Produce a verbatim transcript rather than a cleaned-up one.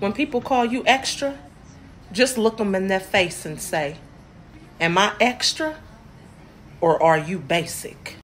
When people call you extra, just look them in their face and say, am I extra or are you basic?